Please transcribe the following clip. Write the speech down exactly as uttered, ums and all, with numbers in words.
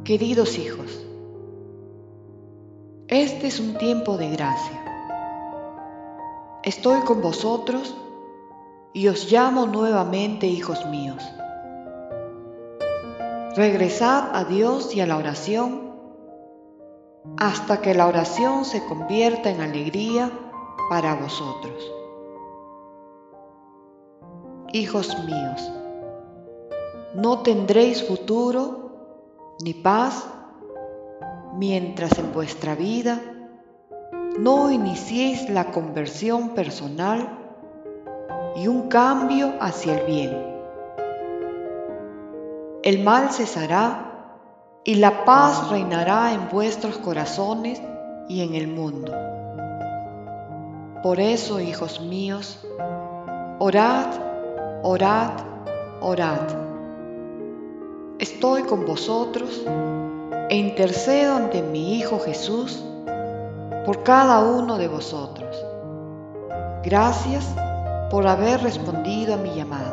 Queridos hijos, este es un tiempo de gracia. Estoy con vosotros y os llamo nuevamente hijos míos. Regresad a Dios y a la oración hasta que la oración se convierta en alegría para vosotros. Hijos míos, no tendréis futuro ni paz mientras en vuestra vida no iniciéis la conversión personal y un cambio hacia el bien. El mal cesará y la paz reinará en vuestros corazones y en el mundo. Por eso, hijos míos, orad, orad, orad. Estoy con vosotros e intercedo ante mi Hijo Jesús por cada uno de vosotros. Gracias por haber respondido a mi llamada.